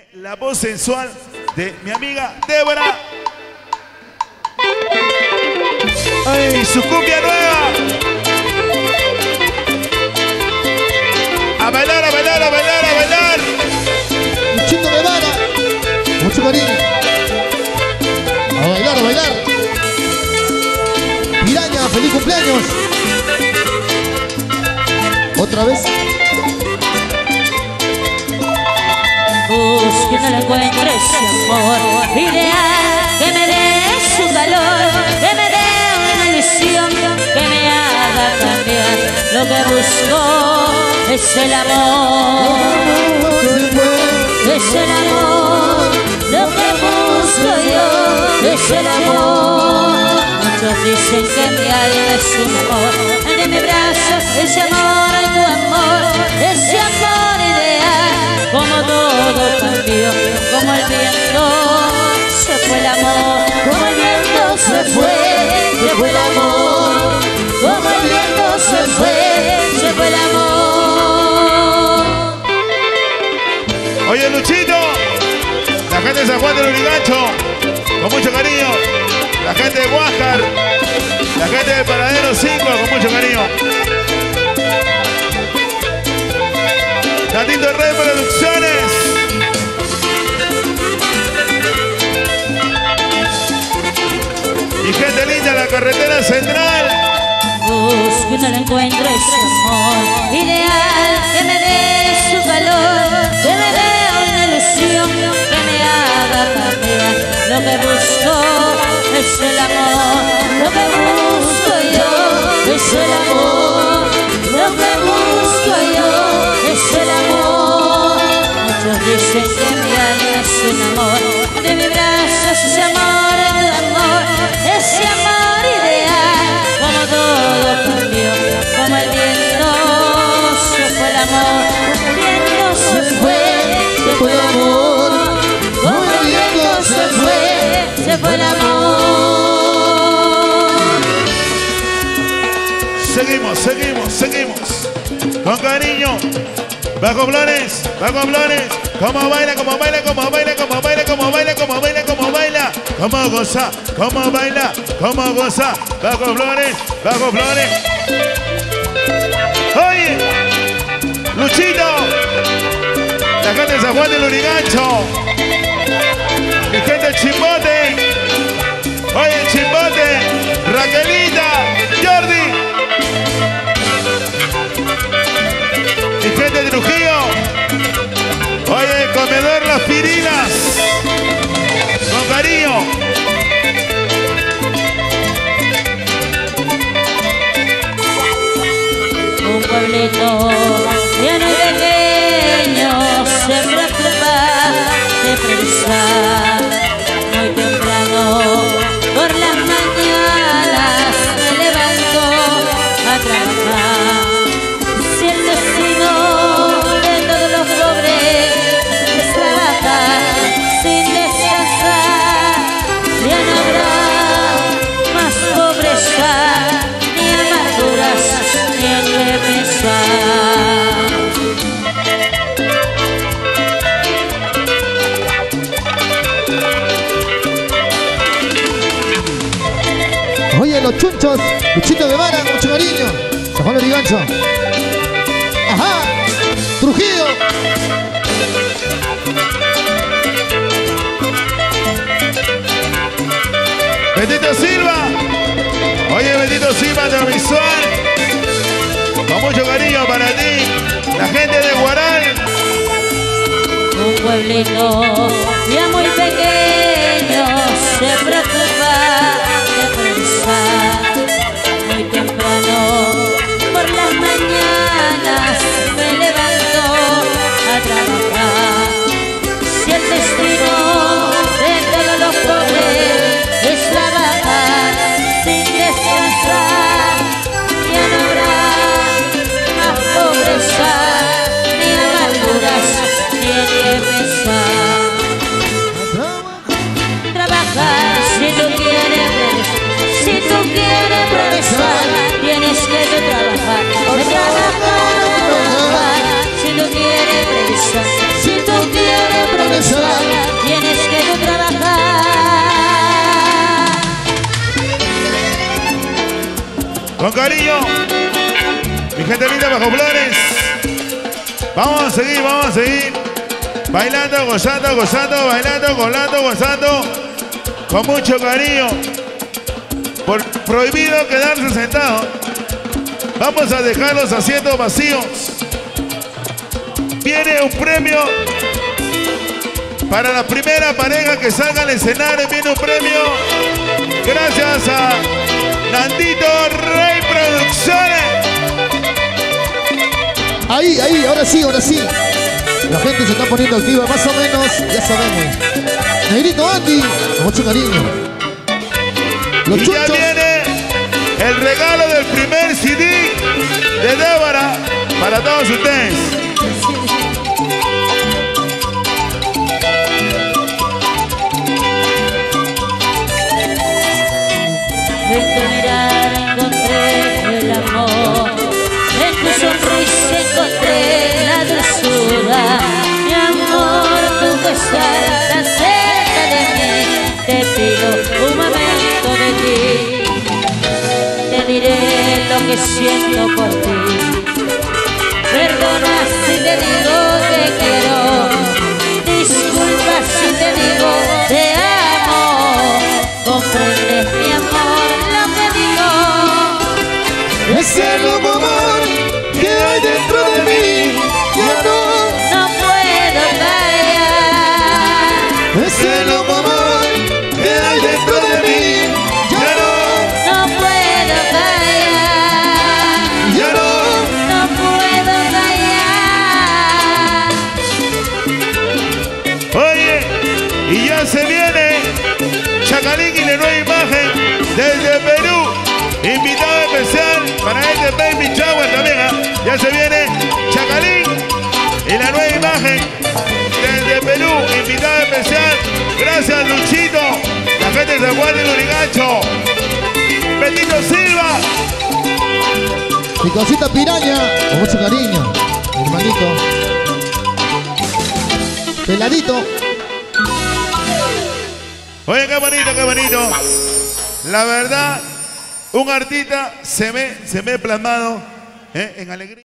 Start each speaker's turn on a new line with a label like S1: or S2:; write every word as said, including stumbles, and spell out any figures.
S1: viene la voz sensual de mi amiga Débora. ¡Ay, su cumbia nueva! A bailar, a bailar, a bailar, a bailar.
S2: Luchito Guevara, mucho cariño. A bailar, a bailar. Piraña, feliz cumpleaños. Otra vez.
S3: Busque, no lo encuentre ese amor ideal, que me dé su calor, que me dé una ilusión, que me haga cambiar. Lo que busco es el amor, es el amor. Lo que busco yo es el amor. Muchos dicen que mi alma es un amor, el de mi brazo, ese amor, tu amor, ese amor ideal. Como todo cambió, como el viento se fue el amor, como el viento se fue, se fue el amor, como el viento se fue, se fue el amor.
S1: Oye, Luchito, la gente de San Juan del Urigancho, con mucho cariño. La gente de Huáscar, la gente de Paradero cinco, con mucho cariño. Gatito Rey Producciones. Y gente linda en la carretera central.
S3: Busco y no lo encuentro ese amor ideal, que me dé su calor, que me dé una ilusión, que me haga cambiar. Lo que busco es el amor, lo que busco yo es el amor, lo que busco yo es el amor. Muchos dicen que mi alma es un amor, de mi brazo es ese amor, tu amor, ese amor ideal. Como todo cambió, como el viento se fue el amor, el viento se fue, se fue el amor, como el viento se fue, se fue el amor.
S1: Seguimos, seguimos, seguimos. Con cariño. Bajo Flores, bajo Flores. Como baila, como baila, como baila, como baila, como baila, como baila, como baila. Como goza, como baila, como goza. Bajo Flores, bajo Flores. Oye, Luchito, la gente de San Juan del Urigancho. Mi gente de Chimbote. Oye, Chimbote, Raquelita, Jordi. Mi gente de Trujillo. Oye, comedor Las Pirinas. Con cariño.
S3: Un pueblito lleno y pequeño se preocupa de pensar. Muy temprano por las mañanas me levanto a trabajar. Si el destino de todos los pobres es trabajar sin descansar, ya no habrá más pobreza, ni amarguras, ni en qué pensar.
S2: Oye, los chunchos, Luchito Guevara, mucho cariño. San Juan del Urigancho. Ajá, Trujillo.
S1: Betito Silva. Oye, Betito Silva de Visual. Con mucho cariño para ti. La gente de Guaral.
S3: Un pueblito ya muy pequeño se preocupa de pensar. Muy temprano por las mañanas me levanto a trabajar. Si el destino de todos los pobres es trabajar sin descansar, ya no habrá más pobreza, ni amarguras, ni en qué pensar. Trabajar si tú quieres progresar, si tú quieres progresar, tienes que tú trabajar. Por trabajar, trabajar, si tú quieres progresar, si tú quieres progresar.
S1: Bajo Flores. Vamos a seguir, vamos a seguir. Bailando, gozando, gozando, bailando, gozando, gozando. Con mucho cariño. Por prohibido quedarse sentado. Vamos a dejar los asientos vacíos. Viene un premio para la primera pareja que salga al escenario. Viene un premio gracias a Nandito Rey Producciones.
S2: Ahí, ahí, ahora sí, ahora sí. La gente se está poniendo activa, más o menos, ya sabemos. Negrito Andy, con mucho cariño. Los
S1: y
S2: chuchos.
S1: ya viene el regalo del primer C D de Débora para todos ustedes.
S3: En tu mirar encontré el amor, en tu sonrisa encontré la dulzura. Mi amor, tú que estás tan cerca de mí, te pido un momento de ti. Te diré lo que siento por ti. Perdona si te digo que quiero, disculpa si te digo te amo. Comprendes mi amor lo que digo.
S2: Es el loco amor que hay dentro de mí. Ya no,
S3: No puedo callar.
S2: es el loco amor que hay dentro de mí. Ya no,
S3: No puedo callar.
S2: ya no.
S3: No puedo callar.
S1: Oye, y ya se viene Chacalín y la nueva imagen desde Perú. Invitado especial para este Baby Shower también. ¿eh? Ya se viene Chacalín y la nueva imagen desde Perú. Invitado especial. Gracias, Luchito. La gente de Juan de Lurigancho. Betito Silva.
S2: Mi cosita piraña, con mucho cariño. Mi hermanito. Peladito.
S1: Oye, qué bonito, qué bonito. La verdad, un artista se ve, se ve plasmado ¿eh? en alegría.